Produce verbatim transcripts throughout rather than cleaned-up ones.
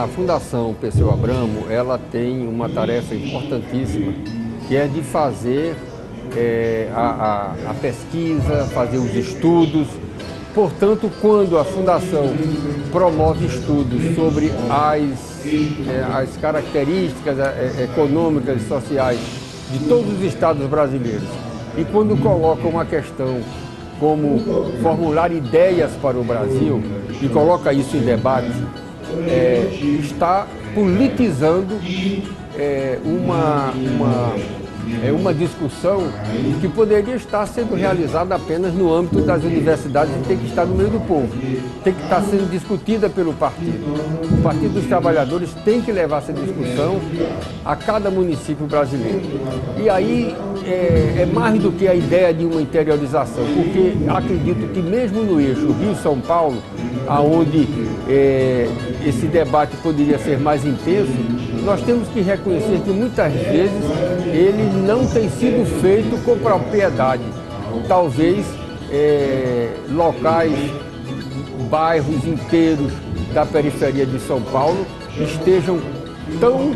a Fundação Perseu Abramo, ela tem uma tarefa importantíssima, que é de fazer é, a, a, a pesquisa, fazer os estudos. Portanto, quando a Fundação promove estudos sobre as, é, as características é, econômicas e sociais de todos os estados brasileiros, e quando coloca uma questão como formular ideias para o Brasil e coloca isso em debate, é, está politizando é, uma, uma, é, uma discussão que poderia estar sendo realizada apenas no âmbito das universidades e tem que estar no meio do povo, tem que estar sendo discutida pelo partido. O Partido dos Trabalhadores tem que levar essa discussão a cada município brasileiro. E aí é, é mais do que a ideia de uma interiorização, porque acredito que mesmo no eixo Rio-São Paulo, aonde é, esse debate poderia ser mais intenso, nós temos que reconhecer que muitas vezes ele não tem sido feito com propriedade. Talvez é, locais, bairros inteiros da periferia de São Paulo estejam tão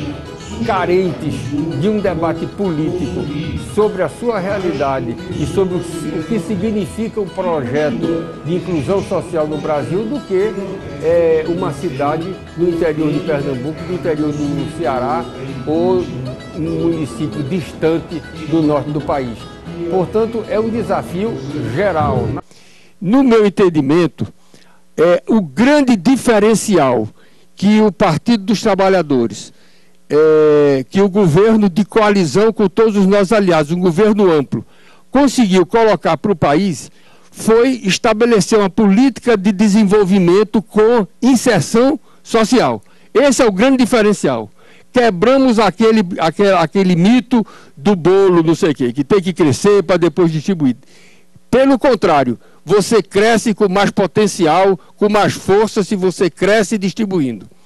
carentes de um debate político sobre a sua realidade e sobre o que significa um projeto de inclusão social no Brasil do que é, uma cidade no interior de Pernambuco, no interior do Ceará ou um município distante do norte do país. Portanto, é um desafio geral. No meu entendimento, é o grande diferencial que o Partido dos Trabalhadores, É, que o governo de coalizão com todos os nossos aliados, um governo amplo, conseguiu colocar para o país, foi estabelecer uma política de desenvolvimento com inserção social. Esse é o grande diferencial. Quebramos aquele, aquele, aquele mito do bolo, não sei o quê, que tem que crescer para depois distribuir. Pelo contrário, você cresce com mais potencial, com mais força, se você cresce distribuindo.